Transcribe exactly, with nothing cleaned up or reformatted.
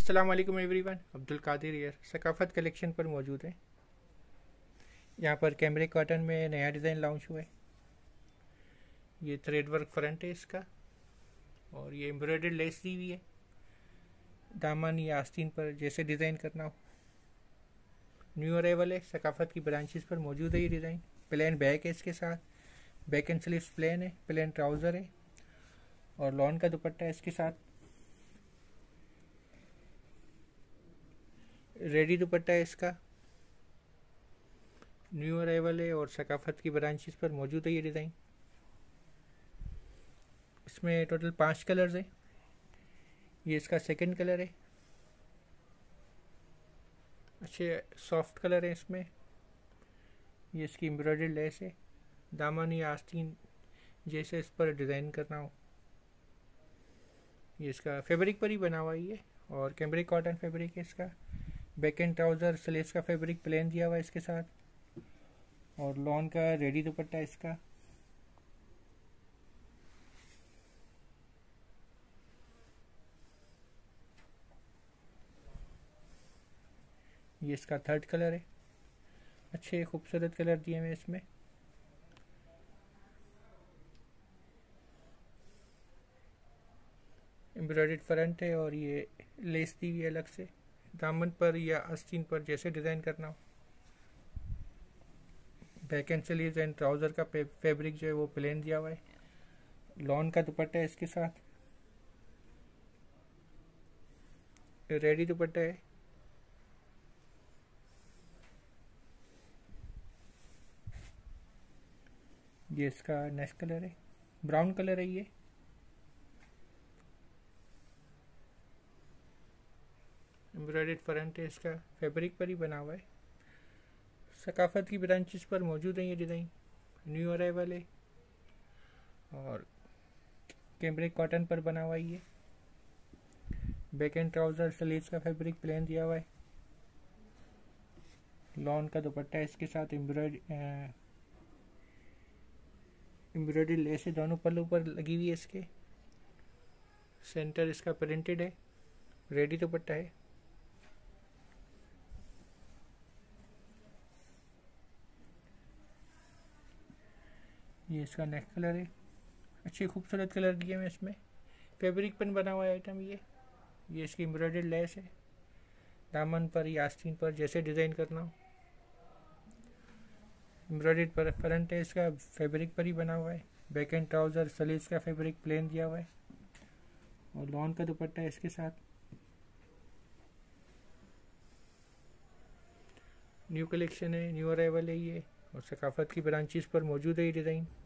अस्सलाम वालेकुम एवरीवन। अब्दुल कादिर यार सकाफत कलेक्शन पर मौजूद है। यहाँ पर कैमरे कॉटन में नया डिज़ाइन लॉन्च हुआ है। ये थ्रेड वर्क फ्रंट है इसका, और ये एम्ब्रॉयडर्ड लेस दी हुई है। दामन या आस्तीन पर जैसे डिज़ाइन करना हो। न्यू अरेवल है, सकाफत की ब्रांचेस पर मौजूद है ये डिज़ाइन। प्लेन बैक है इसके साथ, बैक एंड स्लीव्स प्लेन है, प्लेन ट्राउज़र है और लॉन का दुपट्टा है इसके साथ। रेडी दुपट्टा है इसका। न्यू अराइवल है और सकाफत की ब्रांचेस पर मौजूद है ये डिज़ाइन। इसमें टोटल पांच कलर्स हैं। ये इसका सेकंड कलर है। अच्छे सॉफ्ट कलर है इसमें। ये इसकी एम्ब्रॉयडर्ड लेस है। दामन या आस्तीन जैसे इस पर डिज़ाइन करना हो। ये इसका फैब्रिक पर ही बना हुआ है ये, और कैमरिक कॉटन फैब्रिक है इसका। बैक एंड ट्राउज़र स्लीव्स का फैब्रिक प्लेन दिया हुआ है इसके साथ, और लॉन का रेडी दुपट्टा है इसका। ये इसका थर्ड कलर है। अच्छे खूबसूरत कलर दिए हुए इसमें। एम्ब्रॉयडर्ड फ्रंट है और ये लेस दी हुई है अलग से। दामन पर या आस्तीन पर जैसे डिज़ाइन करना हो। Back and sleeves and trouser का फैब्रिक जो है वो प्लेन दिया हुआ है। लॉन का दुपट्टा है इसके साथ। रेडी दुपट्टा है। ये इसका नेक्स्ट कलर है, ब्राउन कलर है ये। एम्ब्रॉयडर्ड फ्रंट है इसका, फैब्रिक पर ही बना हुआ है। सकाफत की ब्रांचेस पर मौजूद है ये डिज़ाइन। न्यू अराइवल है और कैमरिक कॉटन पर बना हुआ है ये। बैक एंड ट्राउज़र स्लीव्स का फैब्रिक प्लेन दिया हुआ है। लॉन का दुपट्टा है इसके साथ। एम्ब्रॉयड एम्ब्रॉयडरी लेस है दोनों पल्लू पर लगी हुई है इसके। सेंटर इसका प्रिंटेड है। रेडी दुपट्टा है। ये इसका नेक्स्ट कलर है। अच्छे खूबसूरत कलर दिए हुए इसमें। फैब्रिक पर बना हुआ आइटम ये। ये इसकी एम्ब्रॉयडर्ड लेस है। दामन पर या आस्तीन पर जैसे डिज़ाइन करना हो। एम्ब्रॉयडर्ड पर फ्रंट है इसका, फैब्रिक पर ही बना हुआ है। बैक एंड ट्राउज़र स्लीव्स का फैब्रिक प्लेन दिया हुआ है, और लॉन का दुपट्टा है इसके साथ। न्यू कलेक्शन है, न्यू अराइवल है ये, और सकाफत की ब्रांचेस पर मौजूद है ये डिज़ाइन।